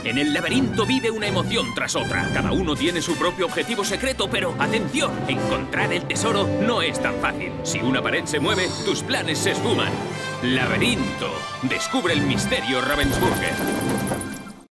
En el laberinto vive una emoción tras otra. Cada uno tiene su propio objetivo secreto, pero ¡atención! Encontrar el tesoro no es tan fácil. Si una pared se mueve, tus planes se esfuman. Laberinto. Descubre el misterio Ravensburger.